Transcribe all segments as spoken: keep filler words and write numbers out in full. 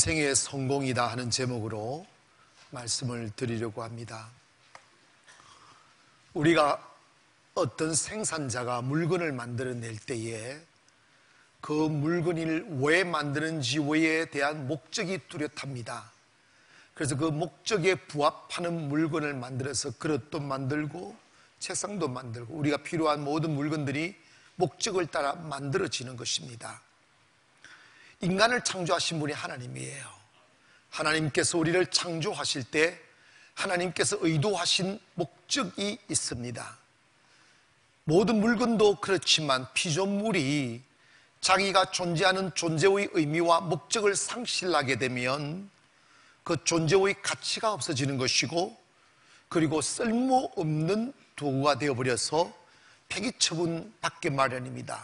인생의 성공이다 하는 제목으로 말씀을 드리려고 합니다. 우리가 어떤 생산자가 물건을 만들어낼 때에 그 물건을 왜 만드는지에 대한 목적이 뚜렷합니다. 그래서 그 목적에 부합하는 물건을 만들어서 그릇도 만들고 책상도 만들고 우리가 필요한 모든 물건들이 목적을 따라 만들어지는 것입니다. 인간을 창조하신 분이 하나님이에요. 하나님께서 우리를 창조하실 때 하나님께서 의도하신 목적이 있습니다. 모든 물건도 그렇지만 피조물이 자기가 존재하는 존재의 의미와 목적을 상실하게 되면 그 존재의 가치가 없어지는 것이고, 그리고 쓸모없는 도구가 되어버려서 폐기 처분받게 마련입니다.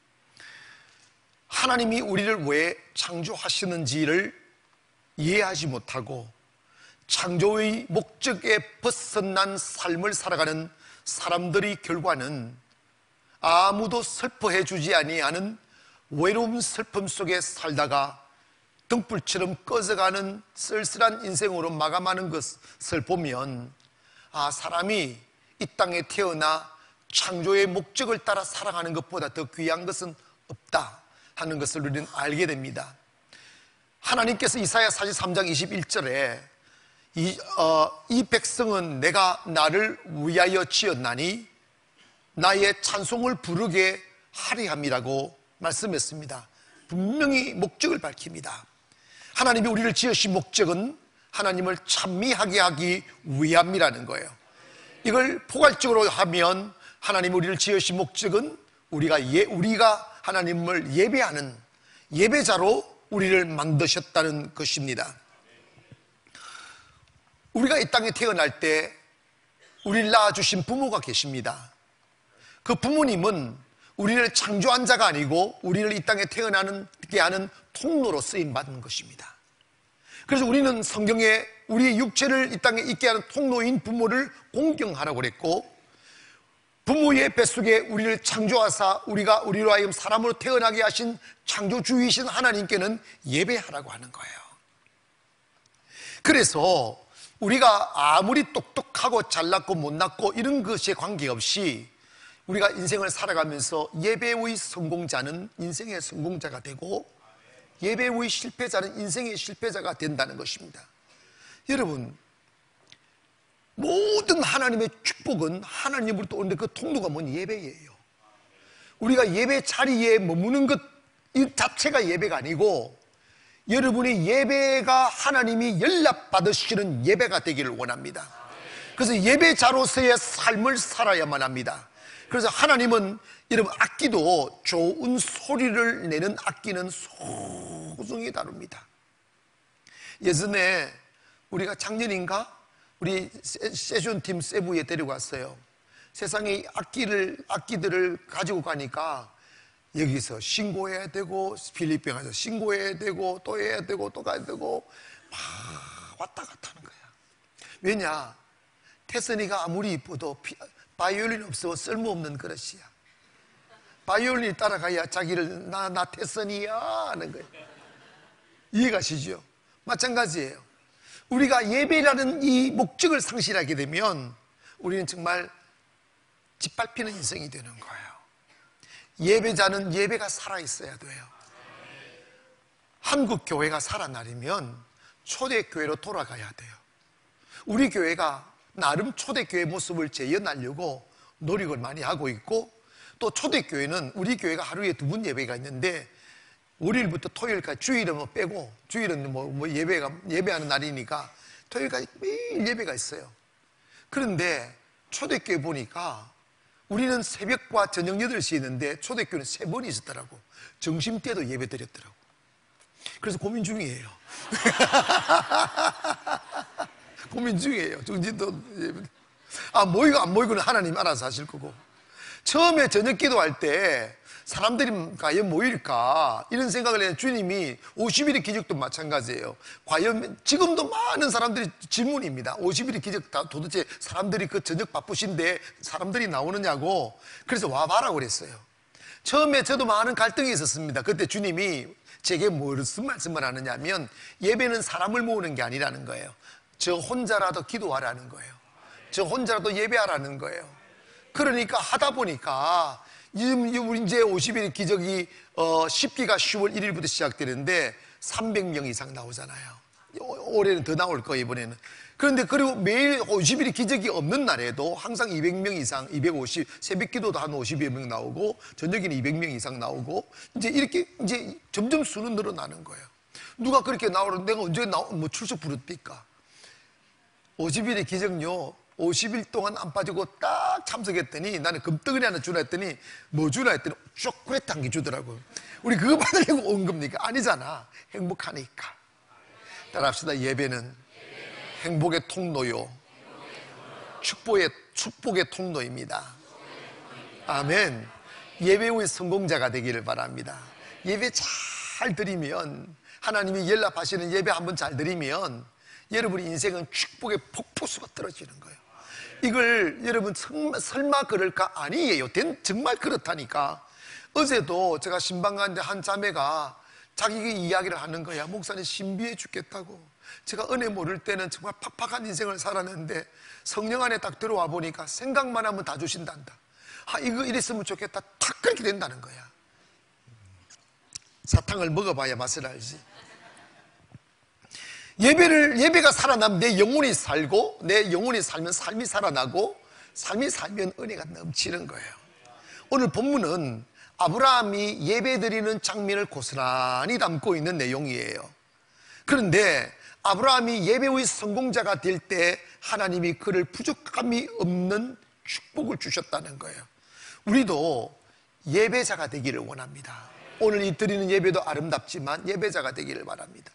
하나님이 우리를 왜 창조하시는지를 이해하지 못하고 창조의 목적에 벗어난 삶을 살아가는 사람들의 결과는 아무도 슬퍼해 주지 아니하는 외로운 슬픔 속에 살다가 등불처럼 꺼져가는 쓸쓸한 인생으로 마감하는 것을 보면, 아, 사람이 이 땅에 태어나 창조의 목적을 따라 살아가는 것보다 더 귀한 것은 없다 하는 것을 우리는 알게 됩니다. 하나님께서 이사야 사십삼 장 이십일 절에 이, 어, 이 백성은 내가 나를 위하여 지었나니 나의 찬송을 부르게 하리 함이라고 말씀했습니다. 분명히 목적을 밝힙니다. 하나님이 우리를 지으신 목적은 하나님을 찬미하게 하기 위함이라는 거예요. 이걸 포괄적으로 하면 하나님이 우리를 지으신 목적은 우리가, 예, 우리가 하나님을 예배하는 예배자로 우리를 만드셨다는 것입니다. 우리가 이 땅에 태어날 때 우리를 낳아주신 부모가 계십니다. 그 부모님은 우리를 창조한 자가 아니고 우리를 이 땅에 태어나게 하는 통로로 쓰임받은 것입니다. 그래서 우리는 성경에 우리의 육체를 이 땅에 있게 하는 통로인 부모를 공경하라고 그랬고, 부모의 뱃속에 우리를 창조하사 우리가 우리로 하여금 사람으로 태어나게 하신 창조주이신 하나님께는 예배하라고 하는 거예요. 그래서 우리가 아무리 똑똑하고 잘났고 못났고 이런 것에 관계없이 우리가 인생을 살아가면서 예배의 성공자는 인생의 성공자가 되고 예배의 실패자는 인생의 실패자가 된다는 것입니다. 여러분, 모든 하나님의 축복은 하나님으로부터 오는데 그 통로가 뭔 예배예요. 우리가 예배 자리에 머무는 것 이 자체가 예배가 아니고, 여러분의 예배가 하나님이 연락받으시는 예배가 되기를 원합니다. 그래서 예배자로서의 삶을 살아야만 합니다. 그래서 하나님은 여러분, 악기도 좋은 소리를 내는 악기는 소중히 다룹니다. 예전에 우리가 작년인가 우리 세션팀 세부에 데려갔어요. 세상에 악기를, 악기들을 가지고 가니까 여기서 신고해야 되고 필리핀 가서 신고해야 되고 또 해야 되고 또 가야 되고 막 왔다 갔다 하는 거야. 왜냐? 태선이가 아무리 이뻐도 바이올린 없어 쓸모없는 그릇이야. 바이올린이 따라가야 자기를 나, 나 태선이야 하는 거예요. 이해가시죠? 마찬가지예요. 우리가 예배라는 이 목적을 상실하게 되면 우리는 정말 짓밟히는 인생이 되는 거예요. 예배자는 예배가 살아있어야 돼요. 한국 교회가 살아나려면 초대교회로 돌아가야 돼요. 우리 교회가 나름 초대교회 모습을 재현하려고 노력을 많이 하고 있고, 또 초대교회는 우리 교회가 하루에 두 번 예배가 있는데 월요일부터 토요일까지, 주일은 뭐 빼고 주일은 뭐, 뭐 예배가 예배하는 날이니까 토요일까지 매일 예배가 있어요. 그런데 초대교회 보니까 우리는 새벽과 저녁 여덟 시에 있는데 초대교회는 세 번이 있었더라고. 점심때도 예배 드렸더라고. 그래서 고민 중이에요. 고민 중이에요. 정진도 예배. 아, 모이고 안 모이고는 하나님 알아서 하실 거고. 처음에 저녁 기도할 때 사람들이 과연 모일까 이런 생각을 해. 주님이 오십 일의 기적도 마찬가지예요. 과연 지금도 많은 사람들이 질문입니다. 오십 일의 기적 다 도대체 사람들이 그 저녁 바쁘신데 사람들이 나오느냐고. 그래서 와봐라고 그랬어요. 처음에 저도 많은 갈등이 있었습니다. 그때 주님이 제게 무슨 말씀을 하느냐면 예배는 사람을 모으는 게 아니라는 거예요. 저 혼자라도 기도하라는 거예요. 저 혼자라도 예배하라는 거예요. 그러니까 하다 보니까 우리 이제 오십 일 기적이 어, 십 기가 시월 일 일부터 시작되는데 삼백 명 이상 나오잖아요. 올해는 더 나올 거예요, 이번에는. 그런데 그리고 매일 오십 일 기적이 없는 날에도 항상 이백 명 이상, 이백오십, 새벽 기도도 한 오십여 명 나오고, 저녁에는 이백 명 이상 나오고, 이제 이렇게 이제 점점 수는 늘어나는 거예요. 누가 그렇게 나오는데 내가 언제 나오, 뭐 출석 부릅니까? 오십 일의 기적요, 오십 일 동안 안 빠지고 딱 참석했더니 나는 금떡이나 하나 주라 했더니 뭐 주라 했더니 초콜릿 한 개 주더라고요. 우리 그거 받으려고 온 겁니까? 아니잖아. 행복하니까. 따라합시다. 예배는 행복의 통로요, 축복의, 축복의 통로입니다. 아멘. 예배 후의 성공자가 되기를 바랍니다. 예배 잘 드리면, 하나님이 연락하시는 예배 한번 잘 드리면 여러분의 인생은 축복의 폭포수가 떨어지는 거예요. 이걸 여러분 설마, 설마 그럴까? 아니에요. 정말 그렇다니까. 어제도 제가 신방 갔는데 한 자매가 자기 이야기를 하는 거야. 목사님 신비해 죽겠다고. 제가 은혜 모를 때는 정말 팍팍한 인생을 살았는데 성령 안에 딱 들어와 보니까 생각만 하면 다 주신단다. 아, 이거 이랬으면 좋겠다. 탁 그렇게 된다는 거야. 사탕을 먹어봐야 맛을 알지. 예배를, 예배가 살아나면 내 영혼이 살고, 내 영혼이 살면 삶이 살아나고, 삶이 살면 은혜가 넘치는 거예요. 오늘 본문은 아브라함이 예배 드리는 장면을 고스란히 담고 있는 내용이에요. 그런데 아브라함이 예배 후의 성공자가 될 때 하나님이 그를 부족함이 없는 축복을 주셨다는 거예요. 우리도 예배자가 되기를 원합니다. 오늘 이 드리는 예배도 아름답지만 예배자가 되기를 바랍니다.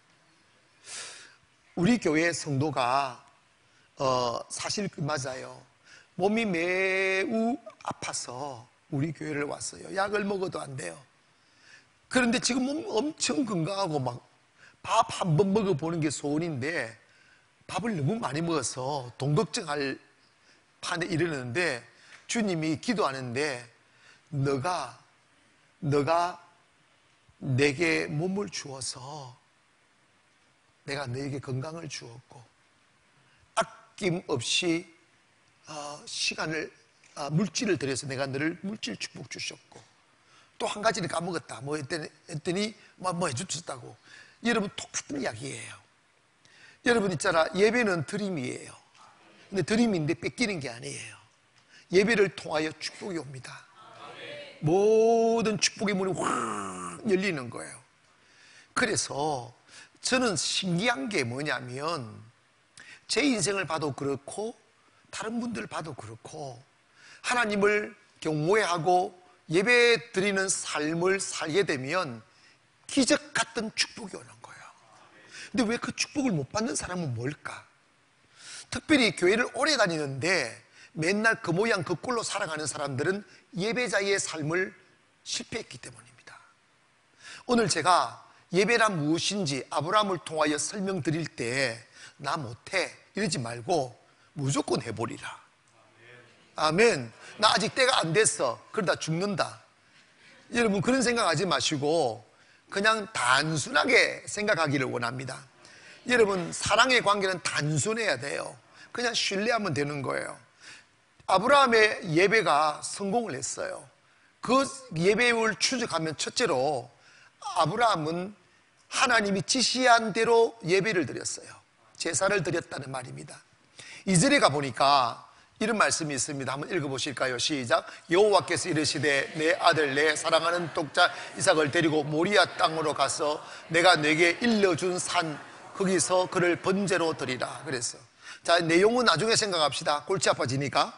우리 교회 성도가 어, 사실 맞아요. 몸이 매우 아파서 우리 교회를 왔어요. 약을 먹어도 안 돼요. 그런데 지금 몸 엄청 건강하고 막 밥 한 번 먹어보는 게 소원인데 밥을 너무 많이 먹어서 돈 걱정할 판에 이르는데 주님이 기도하는데 너가 너가 내게 몸을 주어서 내가 너에게 건강을 주었고 아낌없이 어, 시간을 어, 물질을 들여서 내가 너를 물질 축복 주셨고 또 한 가지를 까먹었다 뭐 했더니, 했더니 뭐, 뭐 해주셨다고. 여러분 똑같은 이야기예요. 여러분 있잖아, 예배는 드림이에요. 근데 드림인데 뺏기는 게 아니에요. 예배를 통하여 축복이 옵니다. 모든 축복의 문이 확 열리는 거예요. 그래서 저는 신기한 게 뭐냐면 제 인생을 봐도 그렇고 다른 분들 봐도 그렇고 하나님을 경외하고 예배 드리는 삶을 살게 되면 기적 같은 축복이 오는 거예요. 근데 왜 그 축복을 못 받는 사람은 뭘까? 특별히 교회를 오래 다니는데 맨날 그 모양 그 꼴로 살아가는 사람들은 예배자의 삶을 실패했기 때문입니다. 오늘 제가 예배란 무엇인지 아브라함을 통하여 설명드릴 때 나 못해 이러지 말고 무조건 해보리라. 아멘. 나 아직 때가 안 됐어. 그러다 죽는다. 여러분 그런 생각하지 마시고 그냥 단순하게 생각하기를 원합니다. 여러분 사랑의 관계는 단순해야 돼요. 그냥 신뢰하면 되는 거예요. 아브라함의 예배가 성공을 했어요. 그 예배를 추적하면 첫째로 아브라함은 하나님이 지시한 대로 예배를 드렸어요. 제사를 드렸다는 말입니다. 이 절에 가보니까 이런 말씀이 있습니다. 한번 읽어보실까요? 시작. 여호와께서 이르시되 내 아들 내 사랑하는 독자 이삭을 데리고 모리아 땅으로 가서 내가 내게 일러준 산 거기서 그를 번제로 드리라 그랬어. 자, 내용은 나중에 생각합시다. 골치 아파지니까.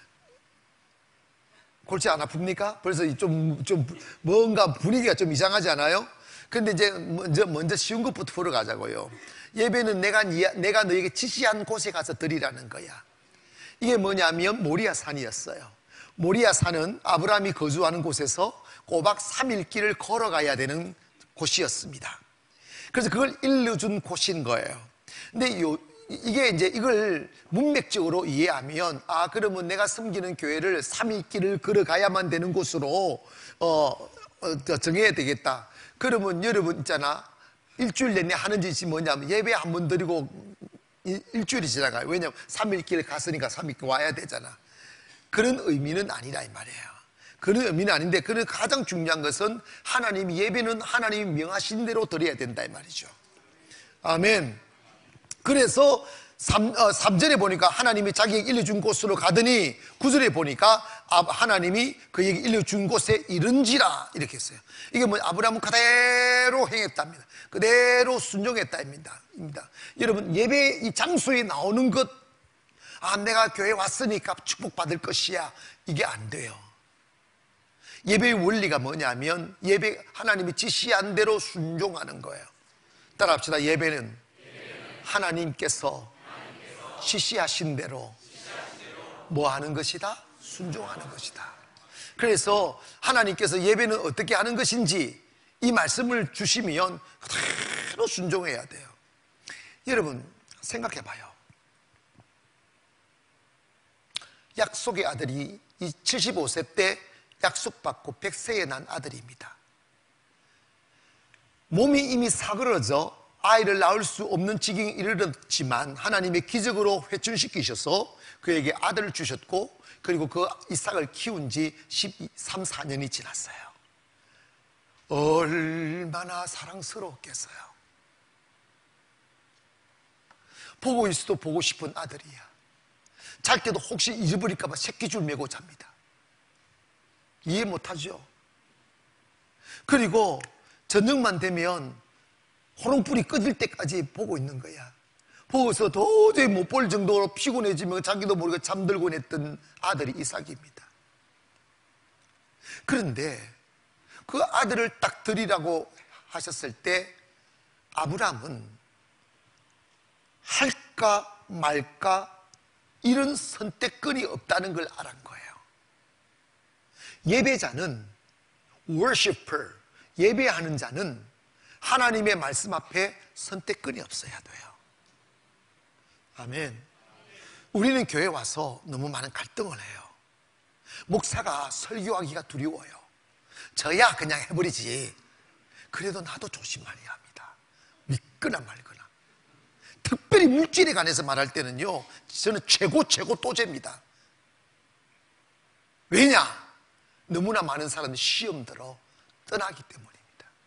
골치 안 아픕니까? 벌써 좀, 좀 뭔가 분위기가 좀 이상하지 않아요? 근데 이제 먼저, 먼저 쉬운 것부터 보러 가자고요. 예배는 내가, 내가 너에게 지시한 곳에 가서 드리라는 거야. 이게 뭐냐면 모리아 산이었어요. 모리아 산은 아브라함이 거주하는 곳에서 꼬박 삼 일 길을 걸어가야 되는 곳이었습니다. 그래서 그걸 일러준 곳인 거예요. 근데 요, 이게 이제 이걸 문맥적으로 이해하면 아 그러면 내가 섬기는 교회를 삼 일 길을 걸어가야만 되는 곳으로 어, 어, 정해야 되겠다. 그러면 여러분 있잖아, 일주일 내내 하는 짓이 뭐냐면 예배 한 번 드리고 일주일이 지나가요. 왜냐하면 삼 일 길 갔으니까 삼 일 와야 되잖아. 그런 의미는 아니라 이 말이에요. 그런 의미는 아닌데, 그런 가장 중요한 것은 하나님, 예배는 하나님이 명하신 대로 드려야 된다 이 말이죠. 아멘. 그래서 삼, 어, 삼 절에 보니까 하나님이 자기에게 일러준 곳으로 가더니, 구 절에 보니까 하나님이 그에게 일러준 곳에 이른지라 이렇게 했어요. 이게 뭐 아브라함은 그대로 행했답니다. 그대로 순종했다입니다. 여러분, 예배 이 장소에 나오는 것, 아 내가 교회 왔으니까 축복받을 것이야, 이게 안 돼요. 예배의 원리가 뭐냐면, 예배 하나님이 지시한 대로 순종하는 거예요. 따라합시다. 예배는 하나님께서 지시하신 대로 뭐 하는 것이다? 순종하는 것이다. 그래서 하나님께서 예배는 어떻게 하는 것인지 이 말씀을 주시면 그대로 순종해야 돼요. 여러분 생각해 봐요. 약속의 아들이 이 칠십오 세 때 약속받고 백 세에 난 아들입니다. 몸이 이미 사그러져 아이를 낳을 수 없는 지경에 이르렀지만 하나님의 기적으로 회춘시키셔서 그에게 아들을 주셨고, 그리고 그 이삭을 키운 지 십삼, 사 년이 지났어요. 얼마나 사랑스러웠겠어요. 보고 있어도 보고 싶은 아들이야. 잘 때도 혹시 잊어버릴까 봐 새끼줄 메고 잡니다. 이해 못하죠? 그리고 저녁만 되면 호롱불이 꺼질 때까지 보고 있는 거야. 보고서 도저히 못 볼 정도로 피곤해지면 자기도 모르게 잠들곤 했던 아들이 이삭입니다. 그런데 그 아들을 딱 드리라고 하셨을 때 아브라함은 할까 말까 이런 선택권이 없다는 걸 알은 거예요. 예배자는 worshiper, 예배하는 자는 하나님의 말씀 앞에 선택권이 없어야 돼요. 아멘. 우리는 교회 와서 너무 많은 갈등을 해요. 목사가 설교하기가 두려워요. 저야 그냥 해버리지. 그래도 나도 조심해야 합니다. 믿거나 말거나. 특별히 물질에 관해서 말할 때는요, 저는 최고 최고 또제입니다. 왜냐? 너무나 많은 사람들이 시험 들어 떠나기 때문입니다.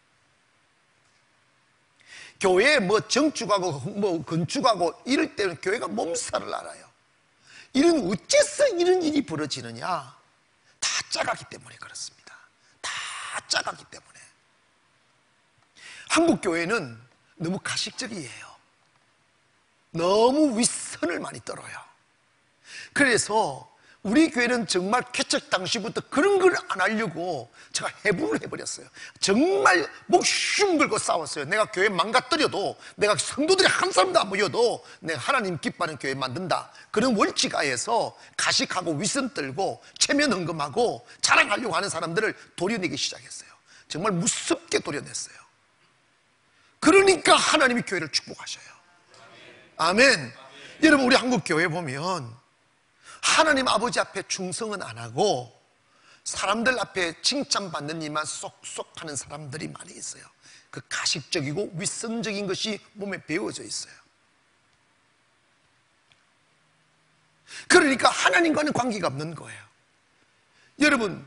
교회에 뭐 정축하고 뭐 건축하고 이럴 때는 교회가 몸살을 알아요. 이런 어째서 이런 일이 벌어지느냐? 다 짜가기 때문에 그렇습니다. 다 짜가기 때문에. 한국 교회는 너무 가식적이에요. 너무 윗선을 많이 떨어요. 그래서 우리 교회는 정말 개척 당시부터 그런 걸 안 하려고 제가 해부를 해버렸어요. 정말 목숨 걸고 싸웠어요. 내가 교회 망가뜨려도, 내가 성도들이 한 사람도 안 모여도 내가 하나님 기뻐하는 교회 만든다. 그런 원칙하에서 가식하고 윗선 떨고 체면 헌금하고 자랑하려고 하는 사람들을 도려내기 시작했어요. 정말 무섭게 도려냈어요. 그러니까 하나님이 교회를 축복하셔요. 아멘. 아멘. 여러분, 우리 한국 교회 보면 하나님 아버지 앞에 충성은 안 하고 사람들 앞에 칭찬받는 일만 쏙쏙 하는 사람들이 많이 있어요. 그 가식적이고 윗선적인 것이 몸에 배어져 있어요. 그러니까 하나님과는 관계가 없는 거예요. 여러분,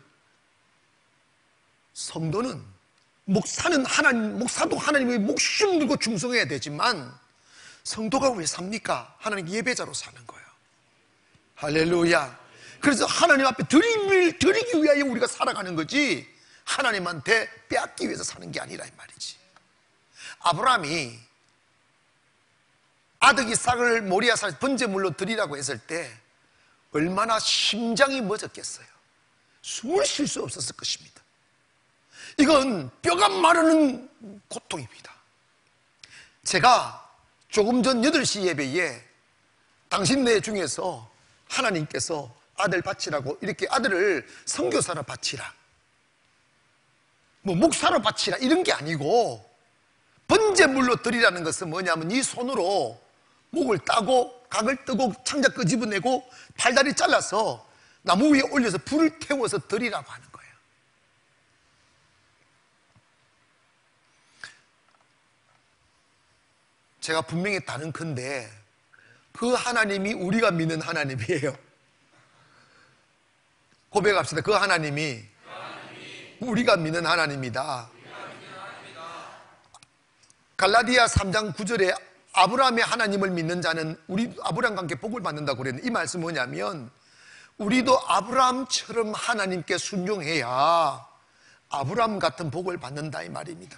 성도는, 목사는 하나님, 목사도 하나님의 목숨 들고 충성해야 되지만 성도가 왜 삽니까? 하나님 예배자로 사는 거예요. 할렐루야. 그래서 하나님 앞에 드림을 드리기 위하여 우리가 살아가는 거지, 하나님한테 빼앗기 위해서 사는 게 아니라 이 말이지. 아브라함이 아들 이삭을 모리아산 번제물로 드리라고 했을 때 얼마나 심장이 멎었겠어요. 숨을 쉴 수 없었을 것입니다. 이건 뼈가 마르는 고통입니다. 제가 조금 전 여덟 시 예배에 당신네 중에서 하나님께서 아들 바치라고, 이렇게 아들을 선교사로 바치라, 뭐 목사로 바치라, 이런 게 아니고 번제물로 드리라는 것은 뭐냐면 이 손으로 목을 따고 각을 뜨고 창자 끄집어내고 팔다리 잘라서 나무 위에 올려서 불을 태워서 드리라고 하는 거예요. 제가 분명히 다른 건데 그 하나님이 우리가 믿는 하나님이에요. 고백합시다. 그 하나님이 우리가 믿는 하나님이다. 갈라디아 삼 장 구 절에 아브라함의 하나님을 믿는 자는 우리 아브라함과 함께 복을 받는다고 그랬는데, 이 말씀은 뭐냐면 우리도 아브라함처럼 하나님께 순종해야 아브라함 같은 복을 받는다 이 말입니다.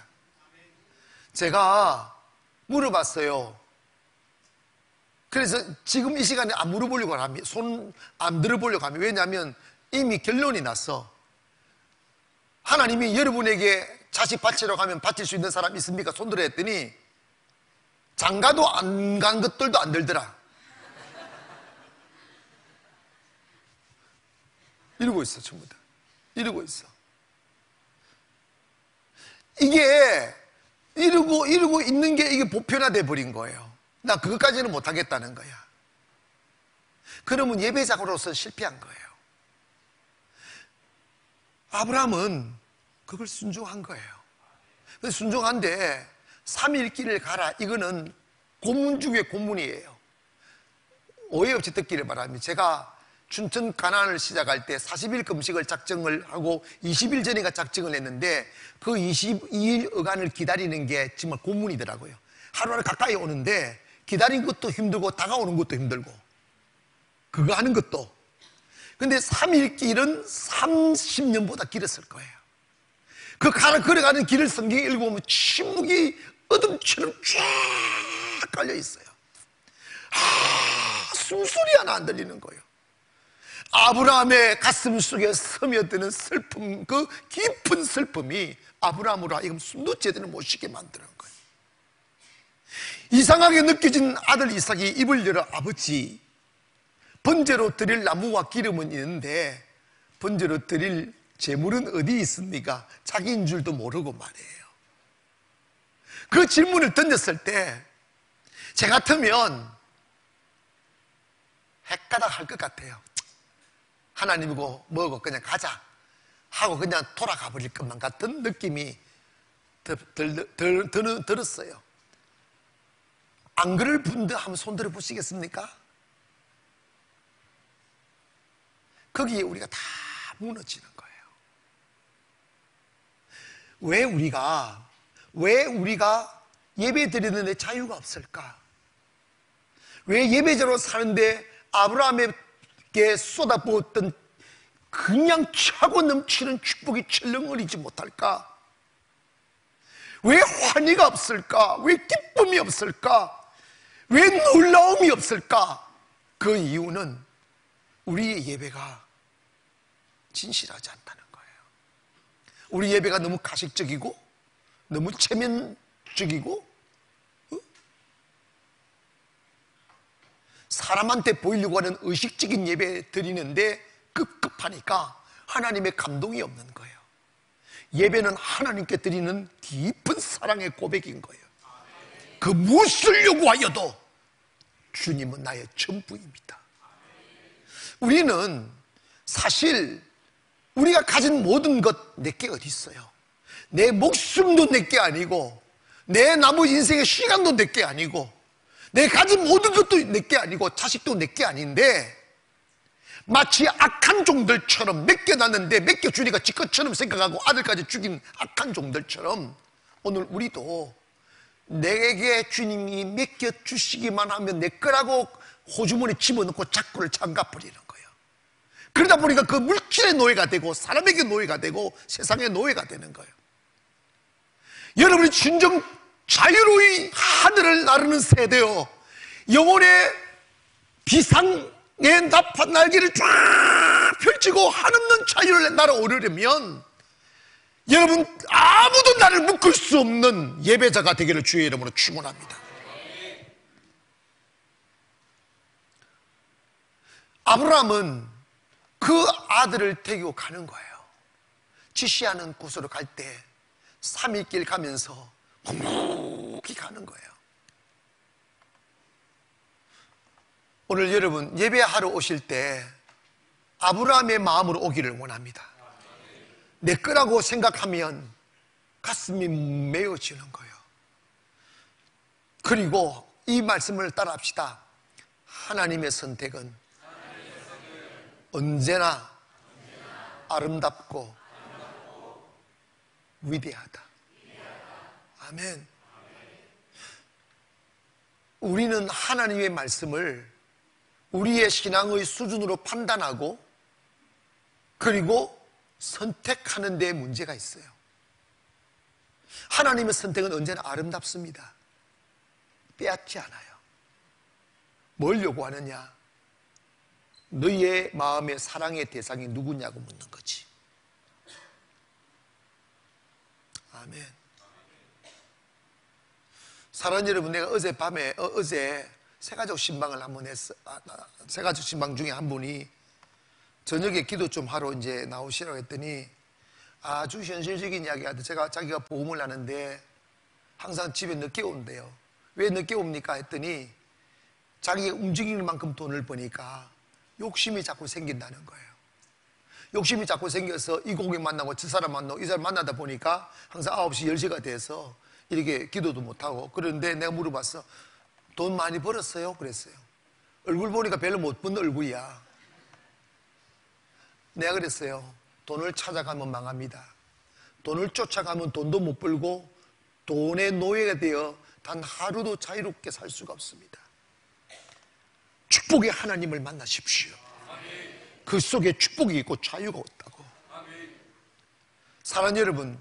제가 물어봤어요. 그래서 지금 이 시간에 안 물어보려고 합니다. 손 안 들어보려고 합니다. 왜냐하면 이미 결론이 났어. 하나님이 여러분에게 자식 바치러 가면 바칠 수 있는 사람 있습니까? 손 들어 했더니 장가도 안 간 것들도 안 들더라. 이러고 있어. 전부 다 이러고 있어. 이게 이러고 이러고 있는 게 이게 보편화돼 버린 거예요. 나 그것까지는 못하겠다는 거야. 그러면 예배자로서 실패한 거예요. 아브라함은 그걸 순종한 거예요. 순종한데 삼 일 길을 가라, 이거는 고문 중에 고문이에요. 오해 없이 듣기를 바랍니다. 제가 춘천 가나안을 시작할 때 사십 일 금식을 작정을 하고 이십 일 전인가 작정을 했는데 그 이십이 일 어간을 기다리는 게 정말 고문이더라고요. 하루하루 가까이 오는데 기다린 것도 힘들고 다가오는 것도 힘들고 그거 하는 것도. 근데 삼 일 길은 삼십 년보다 길었을 거예요. 그 가는 걸어가는 길을 성경에 읽어보면 침묵이 어둠처럼 쫙 깔려 있어요. 아, 숨소리 하나 안 들리는 거예요. 아브라함의 가슴 속에 스며드는 슬픔, 그 깊은 슬픔이 아브라함으로 하여금 숨도 제대로 못 쉬게 만드는 거예요. 이상하게 느껴진 아들 이삭이 입을 열어 아버지, 번제로 드릴 나무와 기름은 있는데 번제로 드릴 재물은 어디 있습니까? 자기인 줄도 모르고 말이에요. 그 질문을 던졌을 때 제 같으면 헷가닥 할 것 같아요. 하나님이고 뭐고 그냥 가자 하고 그냥 돌아가 버릴 것만 같은 느낌이 들, 들, 들, 들, 들었어요. 안 그럴 분들 한번 손들어 보시겠습니까? 거기에 우리가 다 무너지는 거예요. 왜 우리가 왜 우리가 예배 드리는데 자유가 없을까? 왜 예배자로 사는데 아브라함에게 쏟아부었던 그냥 차고 넘치는 축복이 철렁거리지 못할까? 왜 환희가 없을까? 왜 기쁨이 없을까? 왜 놀라움이 없을까? 그 이유는 우리의 예배가 진실하지 않다는 거예요. 우리 예배가 너무 가식적이고 너무 체면적이고 어? 사람한테 보이려고 하는 의식적인 예배 드리는데 급급하니까 하나님의 감동이 없는 거예요. 예배는 하나님께 드리는 깊은 사랑의 고백인 거예요. 그 무엇을 요구하여도 주님은 나의 전부입니다. 우리는 사실 우리가 가진 모든 것 내게 어디 있어요? 내 목숨도 내게 아니고 내 나머지 인생의 시간도 내게 아니고 내 가진 모든 것도 내게 아니고 자식도 내게 아닌데 마치 악한 종들처럼 맡겨놨는데 맡겨주니까 지 것처럼 생각하고 아들까지 죽인 악한 종들처럼 오늘 우리도 내게 주님이 맡겨주시기만 하면 내 거라고 호주머니 집어넣고 자꾸를 잠가버리는 거예요. 그러다 보니까 그 물질의 노예가 되고 사람에게 노예가 되고 세상의 노예가 되는 거예요. 여러분이 진정 자유로이 하늘을 나르는 세대요, 영혼의 비상의 나팔 날개를 쫙 펼치고 한없는 자유를 날아오르려면 여러분 아무도 나를 묶을 수 없는 예배자가 되기를 주의 이름으로 축원합니다. 아브라함은 그 아들을 데리고 가는 거예요. 지시하는 곳으로 갈 때 삼 일 길 가면서 묵묵히 가는 거예요. 오늘 여러분 예배하러 오실 때 아브라함의 마음으로 오기를 원합니다. 내 거라고 생각하면 가슴이 메어지는 거예요. 그리고 이 말씀을 따라합시다. 하나님의 선택은 언제나 아름답고 위대하다. 아멘. 우리는 하나님의 말씀을 우리의 신앙의 수준으로 판단하고 그리고 선택하는 데 문제가 있어요. 하나님의 선택은 언제나 아름답습니다. 빼앗지 않아요. 뭘 요구하느냐? 너희의 마음의 사랑의 대상이 누구냐고 묻는 거지. 아멘. 사랑하는 여러분, 내가 어젯밤에 어, 어제 새가족 신방을 한번 했어. 아, 새가족 신방 중에 한 분이 저녁에 기도 좀 하러 이제 나오시라고 했더니 아주 현실적인 이야기 하듯 제가 자기가 보험을 하는데 항상 집에 늦게 온대요. 왜 늦게 옵니까? 했더니 자기가 움직이는 만큼 돈을 버니까 욕심이 자꾸 생긴다는 거예요. 욕심이 자꾸 생겨서 이 고객 만나고 저 사람 만나고 이 사람 만나다 보니까 항상 아홉 시, 열 시가 돼서 이렇게 기도도 못하고. 그런데 내가 물어봤어. 돈 많이 벌었어요? 그랬어요. 얼굴 보니까 별로 못 본 얼굴이야. 내가 그랬어요. 돈을 찾아가면 망합니다. 돈을 쫓아가면 돈도 못 벌고 돈의 노예가 되어 단 하루도 자유롭게 살 수가 없습니다. 축복의 하나님을 만나십시오. 그 속에 축복이 있고 자유가 없다고. 사랑하는 여러분,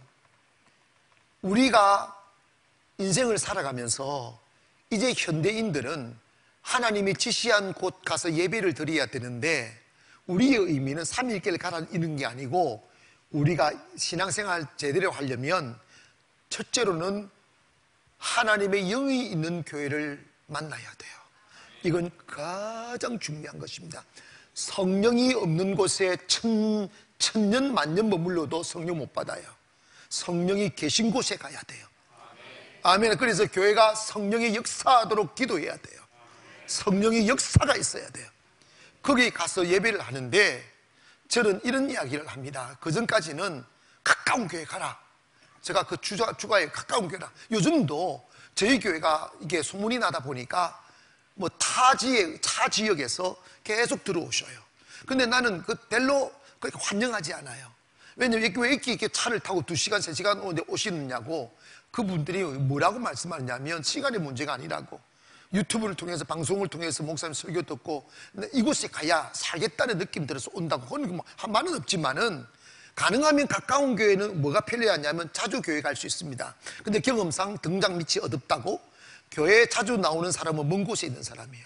우리가 인생을 살아가면서 이제 현대인들은 하나님이 지시한 곳 가서 예배를 드려야 되는데 우리의 의미는 삼일계를 갈아입는 게 아니고 우리가 신앙생활 제대로 하려면 첫째로는 하나님의 영이 있는 교회를 만나야 돼요. 이건 가장 중요한 것입니다. 성령이 없는 곳에 천, 천년 만년 머물러도 성령 못 받아요. 성령이 계신 곳에 가야 돼요. 아멘. 그래서 교회가 성령이 역사하도록 기도해야 돼요. 성령의 역사가 있어야 돼요. 거기 가서 예배를 하는데 저는 이런 이야기를 합니다. 그 전까지는 가까운 교회 가라. 제가 그 주가, 주가에 가까운 교회라. 요즘도 저희 교회가 이게 소문이 나다 보니까 뭐 타 지역, 타 지역에서 계속 들어오셔요. 근데 나는 그 별로 그렇게 환영하지 않아요. 왜냐면 왜 이렇게, 이렇게 차를 타고 두 시간, 세 시간 오는데 오시느냐고. 그분들이 뭐라고 말씀하냐면 시간의 문제가 아니라고. 유튜브를 통해서 방송을 통해서 목사님 설교 듣고 이곳에 가야 살겠다는 느낌 들어서 온다고. 그건 뭐 한 말은 없지만은 가능하면 가까운 교회는 뭐가 편리하냐면 자주 교회 갈 수 있습니다. 근데 경험상 등장 밑이 어둡다고 교회에 자주 나오는 사람은 먼 곳에 있는 사람이야.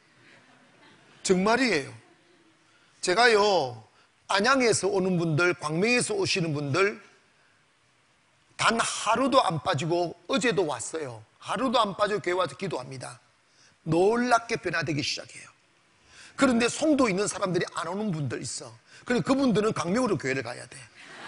정말이에요. 제가요 안양에서 오는 분들, 광명에서 오시는 분들 단 하루도 안 빠지고 어제도 왔어요. 하루도 안 빠지고 교회 와서 기도합니다. 놀랍게 변화되기 시작해요. 그런데 송도 있는 사람들이 안 오는 분들 있어. 그래서 그분들은 광명으로 교회를 가야 돼.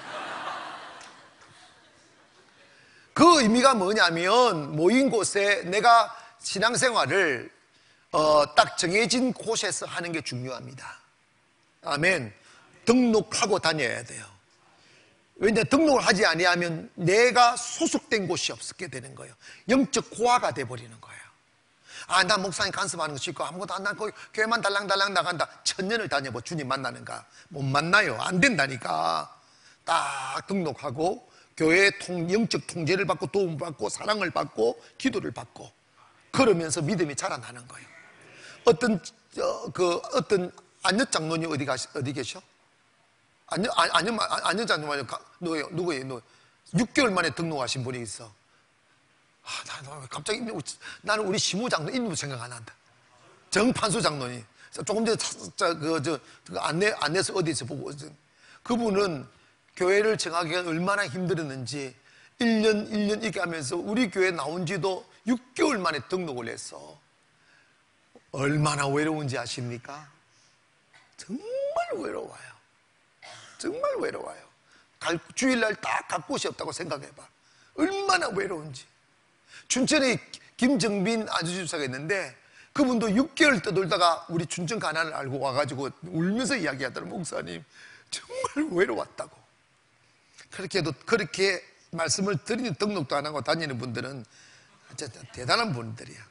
그 의미가 뭐냐면 모인 곳에 내가 신앙생활을 어, 딱 정해진 곳에서 하는 게 중요합니다. 아멘. 등록하고 다녀야 돼요. 왜냐하면 등록을 하지 아니하면 내가 소속된 곳이 없게 되는 거예요. 영적 고아가 돼버리는 거예요. 아, 나 목사님 간섭하는 거 싫고 아무것도 안 나고 교회만 달랑달랑 나간다. 천년을 다녀보 주님 만나는가? 못 만나요. 안 된다니까. 딱 등록하고 교회의 통, 영적 통제를 받고 도움을 받고 사랑을 받고 기도를 받고 그러면서 믿음이 자라나는 거예요. 어떤 어, 그 어떤 안녕 장로님 어디 가시 어디 계셔? 안녕 안녕 안녕 장로님 누구예요? 누구예요? 누구? 육 개월 만에 등록하신 분이 있어. 아, 나 갑자기 나는 우리 시무 장로 이름 생각 안 난다. 정판수 장로님. 조금 전에 그저 그 안내 안내서 어디서 보고 그분은 교회를 정하기가 얼마나 힘들었는지 일 년 일 년 이렇게 하면서 우리 교회 나온 지도 육 개월 만에 등록을 했어. 얼마나 외로운지 아십니까? 정말 외로워요. 정말 외로워요. 갈, 주일날 딱 갈 곳이 없다고 생각해봐. 얼마나 외로운지. 춘천에 김정빈 아주집사가 있는데 그분도 육 개월 떠돌다가 우리 춘천 가난을 알고 와가지고 울면서 이야기하더라고요. 목사님 정말 외로웠다고. 그렇게 해도 그렇게 말씀을 드리는 등록도 안 하고 다니는 분들은 진짜 대단한 분들이야.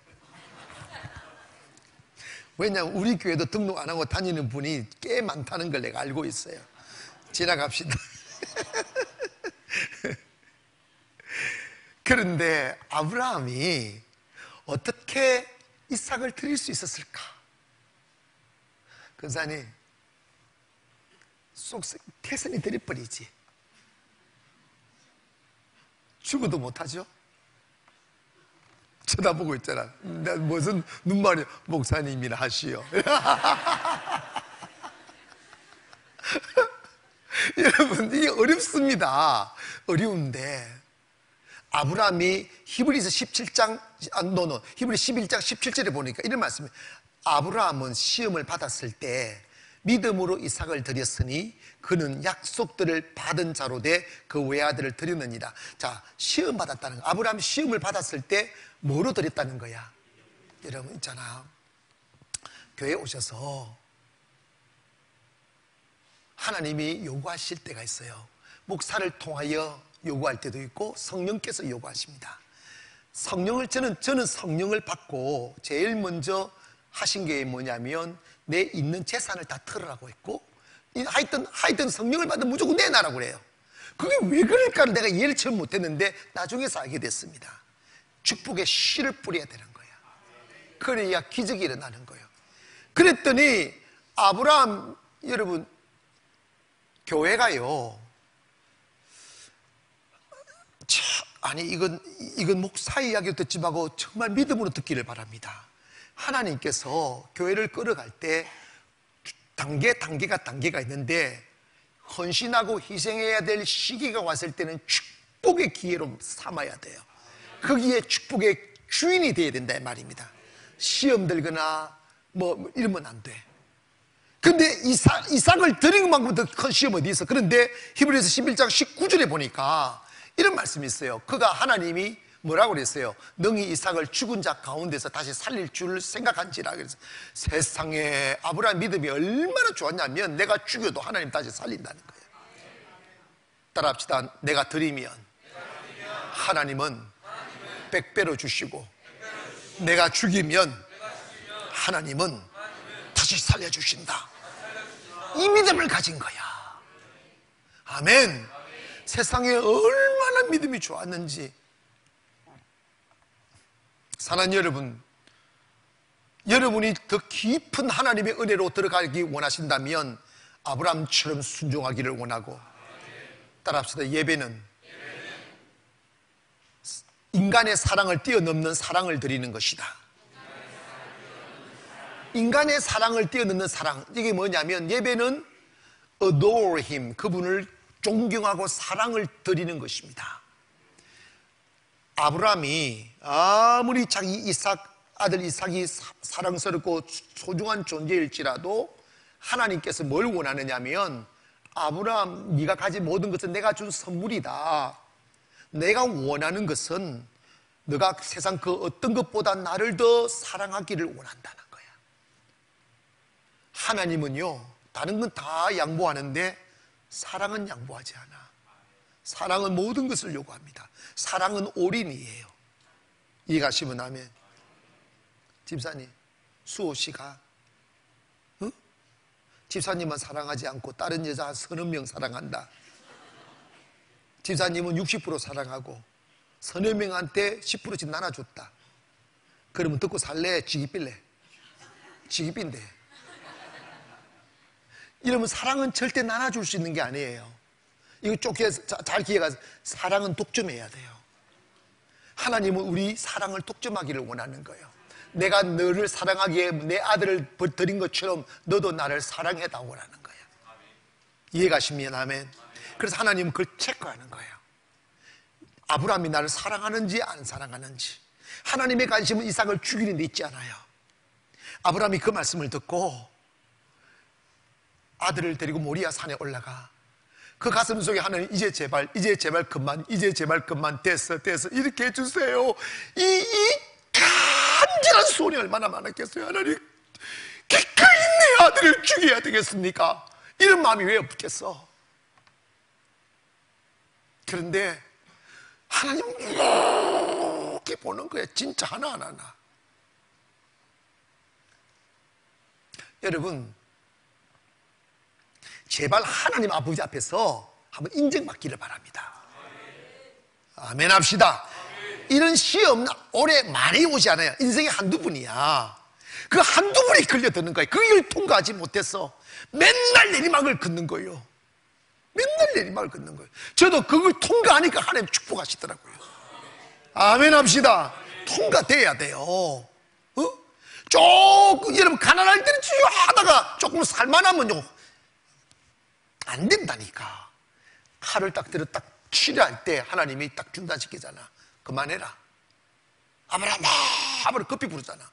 왜냐하면 우리 교회도 등록 안 하고 다니는 분이 꽤 많다는 걸 내가 알고 있어요. 지나갑시다. 그런데 아브라함이 어떻게 이삭을 드릴 수 있었을까? 근사님, 쏙 태산이 드려버리지. 죽어도 못하죠? 쳐다보고 있잖아. 나 무슨 눈말이 목사님이라 하시오. 여러분, 이게 어렵습니다. 어려운데 아브라함이 히브리서 십칠 장, 아, 노노, 히브리 십일 장 십칠 절에 보니까 이런 말씀이, 아브라함은 시험을 받았을 때 믿음으로 이삭을 드렸으니 그는 약속들을 받은 자로 돼 그 외아들을 드렸느니라. 자, 시험 받았다는 거. 아브라함이 시험을 받았을 때 뭐로 드렸다는 거야? 여러분 있잖아, 교회에 오셔서 하나님이 요구하실 때가 있어요. 목사를 통하여 요구할 때도 있고 성령께서 요구하십니다. 성령을 저는 저는 성령을 받고 제일 먼저 하신 게 뭐냐면 내 있는 재산을 다 털으라고 했고, 하여튼 하여튼 성령을 받으면 무조건 내놔라고 그래요. 그게 왜 그럴까를 내가 이해를 처음 못했는데 나중에서 알게 됐습니다. 축복의 씨를 뿌려야 되는 거야. 그래야 기적이 일어나는 거예요. 그랬더니 아브라함, 여러분, 교회가요, 참, 아니 이건 이건 목사 이야기를 듣지 말고 정말 믿음으로 듣기를 바랍니다. 하나님께서 교회를 끌어갈 때 단계 단계가 단계가 있는데 헌신하고 희생해야 될 시기가 왔을 때는 축복의 기회로 삼아야 돼요. 거기에 축복의 주인이 되어야 된다 이 말입니다. 시험 들거나 뭐 이러면 안 돼. 근데 이삭, 이삭을 드린 것만큼 더 큰 시험 어디 있어? 그런데 히브리서 십일 장 십구 절에 보니까 이런 말씀이 있어요. 그가 하나님이 뭐라고 그랬어요? 능히 이삭을 죽은 자 가운데서 다시 살릴 줄 생각한지라. 그래서 세상에 아브라함 믿음이 얼마나 좋았냐면 내가 죽여도 하나님 다시 살린다는 거예요. 따라합시다. 내가 드리면 하나님은 백배로 주시고, 내가 죽이면 하나님은 다시 살려주신다. 이 믿음을 가진 거야. 아멘. 세상에 얼마나 믿음이 좋았는지. 사랑하는 여러분, 여러분이 더 깊은 하나님의 은혜로 들어가기 원하신다면 아브라함처럼 순종하기를 원하고, 따라합시다. 예배는 인간의 사랑을 뛰어넘는 사랑을 드리는 것이다. 인간의 사랑을 뛰어넘는 사랑, 이게 뭐냐면 예배는 adore him, 그분을 존경하고 사랑을 드리는 것입니다. 아브라함이 아무리 자기 이삭, 아들 이삭이 사랑스럽고 소중한 존재일지라도 하나님께서 뭘 원하느냐면, 아브라함, 네가 가진 모든 것은 내가 준 선물이다. 내가 원하는 것은 네가 세상 그 어떤 것보다 나를 더 사랑하기를 원한다는 거야. 하나님은요, 다른 건 다 양보하는데 사랑은 양보하지 않아. 사랑은 모든 것을 요구합니다. 사랑은 올인이에요. 이해가시면 아멘. 집사님, 수호 씨가 응? 집사님만 사랑하지 않고 다른 여자 서너 명 사랑한다. 집사님은 육십 퍼센트 사랑하고 서너 명한테 십 퍼센트씩 나눠줬다. 그러면 듣고 살래? 지기빌래? 지기빈데. 이러면 사랑은 절대 나눠줄 수 있는 게 아니에요. 이거 좁게 잘 기회가, 사랑은 독점해야 돼요. 하나님은 우리 사랑을 독점하기를 원하는 거예요. 내가 너를 사랑하기에 내 아들을 드린 것처럼 너도 나를 사랑해다오라는 거예요. 이해가시면 아멘. 그래서 하나님은 그걸 체크하는 거예요. 아브라함이 나를 사랑하는지 안 사랑하는지. 하나님의 관심은 이삭을 죽이는 데 있지 않아요. 아브라함이 그 말씀을 듣고 아들을 데리고 모리아 산에 올라가. 그 가슴 속에 하나님, 이제 제발, 이제 제발 그만, 이제 제발 그만, 됐어, 됐어, 이렇게 해주세요. 이, 이 간절한 소원이 얼마나 많았겠어요. 하나님, 기꺼이 내 아들을 죽여야 되겠습니까? 이런 마음이 왜 없겠어? 그런데 하나님 좋게 보는 거예요. 진짜 하나하나. 여러분, 제발 하나님 아버지 앞에서 한번 인정받기를 바랍니다. 아멘 합시다. 이런 시험 올해 많이 오지 않아요. 인생에 한두 분이야. 그 한두 분이 걸려드는 거예요. 그걸 통과하지 못해서 맨날 내리막을 걷는 거예요. 맨날 내리막을 걷는 거예요. 저도 그걸 통과하니까 하나님 축복하시더라고요. 아멘 합시다. 통과돼야 돼요. 어? 조금, 여러분, 가난할 때는 주여 하다가 조금 살만하면요, 안 된다니까. 칼을 딱 들어 딱 치료할 때 하나님이 딱 중단시키잖아. 그만해라. 아브라함아, 아브라함 급히 부르잖아.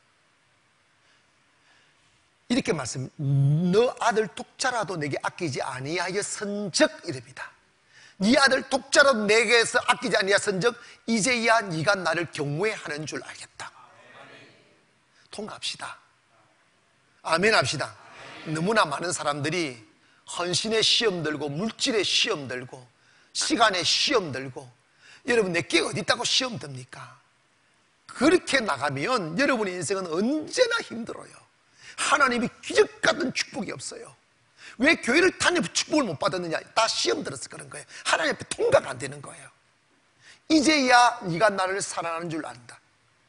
이렇게 말씀, 너 아들 독자라도 내게 아끼지 아니하여 선적 이랍니다. 네 아들 독자라도 내게서 아끼지 아니하여 선적 이제야 네가 나를 경외하는 줄 알겠다. 통과합시다. 아멘 합시다. 너무나 많은 사람들이 헌신의 시험 들고 물질의 시험 들고 시간의 시험 들고, 여러분 내게 어디 있다고 시험 듭니까? 그렇게 나가면 여러분의 인생은 언제나 힘들어요. 하나님이 기적 같은 축복이 없어요. 왜 교회를 다녀 축복을 못 받았느냐? 다 시험 들어서 그런 거예요. 하나님 앞에 통과가 안 되는 거예요. 이제야 네가 나를 사랑하는 줄 안다.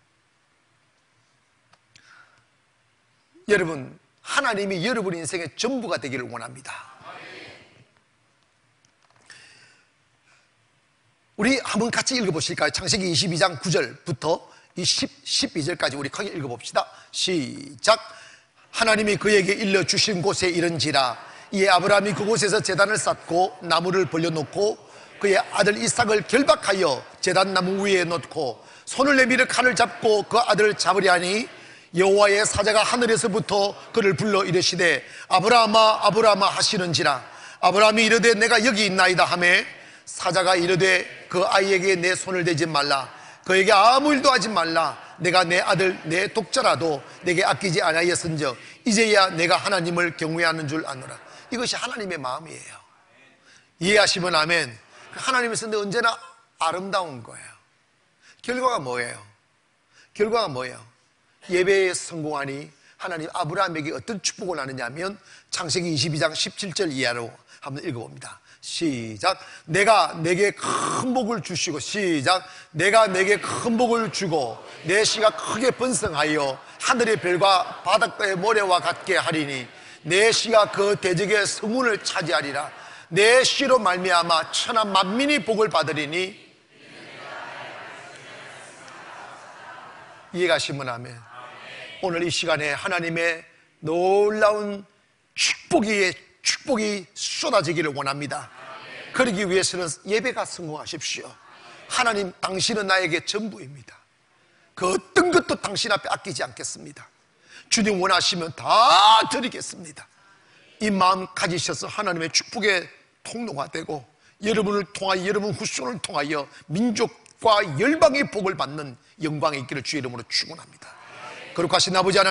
여러분, 하나님이 여러분 인생의 전부가 되기를 원합니다. 우리 한번 같이 읽어보실까요? 창세기 이십이 장 구 절부터 십이 절까지 우리 크게 읽어봅시다. 시작. 하나님이 그에게 일러주신 곳에 이른지라 이에 아브라함이 그곳에서 제단을 쌓고 나무를 벌려놓고 그의 아들 이삭을 결박하여 제단 나무 위에 놓고 손을 내밀어 칼을 잡고 그 아들을 잡으려 하니 여호와의 사자가 하늘에서부터 그를 불러 이르시되 아브라함아 아브라함아 하시는지라. 아브라함이 이르되 내가 여기 있나이다 하매 사자가 이르되 그 아이에게 내 손을 대지 말라. 그에게 아무 일도 하지 말라. 내가 내 아들 내 독자라도 내게 아끼지 아니하였은즉 이제야 내가 하나님을 경외하는 줄 아노라. 이것이 하나님의 마음이에요. 이해하시면 아멘. 하나님의 선대 언제나 아름다운 거예요. 결과가 뭐예요? 결과가 뭐예요? 예배에 성공하니 하나님 아브라함에게 어떤 축복을 나누냐면 창세기 이십이 장 십칠 절 이하로 한번 읽어봅니다. 시작. 내가 내게 큰 복을 주시고, 시작. 내가 내게 큰 복을 주고 내 씨가 크게 번성하여 하늘의 별과 바닷가의 모래와 같게 하리니 내 씨가 그 대적의 성문을 차지하리라. 내 씨로 말미암아 천하 만민이 복을 받으리니. 이해가시면 아멘. 오늘 이 시간에 하나님의 놀라운 축복이 축복이 쏟아지기를 원합니다. 그러기 위해서는 예배가 성공하십시오. 하나님, 당신은 나에게 전부입니다. 그 어떤 것도 당신 앞에 아끼지 않겠습니다. 주님 원하시면 다 드리겠습니다. 이 마음 가지셔서 하나님의 축복의 통로가 되고 여러분을 통하여, 여러분 후손을 통하여 민족과 열방의 복을 받는 영광이 있기를 주의 이름으로 축원합니다. 거룩하신 아버지 하나님,